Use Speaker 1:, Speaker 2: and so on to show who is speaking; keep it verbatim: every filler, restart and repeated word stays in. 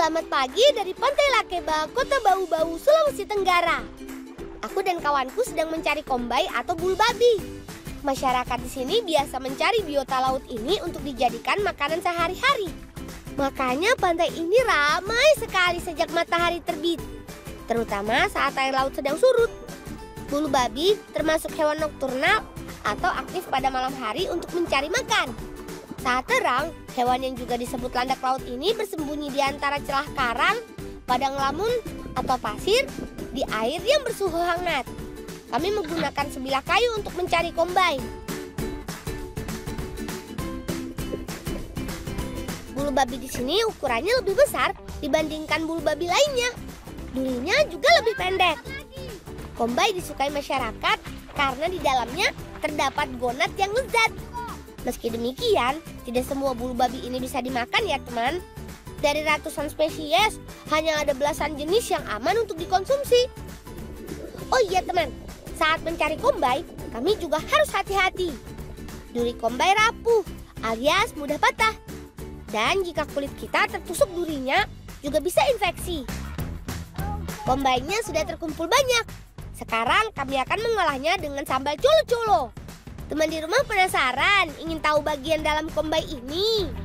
Speaker 1: Selamat pagi dari Pantai Lakeba, Kota Bau-Bau, Sulawesi Tenggara. Aku dan kawanku sedang mencari kombai atau bulu babi. Masyarakat di sini biasa mencari biota laut ini untuk dijadikan makanan sehari-hari. Makanya pantai ini ramai sekali sejak matahari terbit, terutama saat air laut sedang surut. Bulu babi termasuk hewan nokturnal atau aktif pada malam hari untuk mencari makan. Saat terang, hewan yang juga disebut landak laut ini bersembunyi di antara celah karang, padang lamun, atau pasir di air yang bersuhu hangat. Kami menggunakan sebilah kayu untuk mencari kombai. Bulu babi di sini ukurannya lebih besar dibandingkan bulu babi lainnya. Durinya juga lebih pendek. Kombai disukai masyarakat karena di dalamnya terdapat gonat yang lezat. Meski demikian, tidak semua bulu babi ini bisa dimakan ya teman. Dari ratusan spesies, hanya ada belasan jenis yang aman untuk dikonsumsi. Oh iya teman, saat mencari kombai, kami juga harus hati-hati. Duri kombai rapuh, alias mudah patah. Dan jika kulit kita tertusuk durinya, juga bisa infeksi. Kombainya sudah terkumpul banyak. Sekarang kami akan mengolahnya dengan sambal colo-colo. Teman di rumah penasaran ingin tahu bagian dalam kombai ini?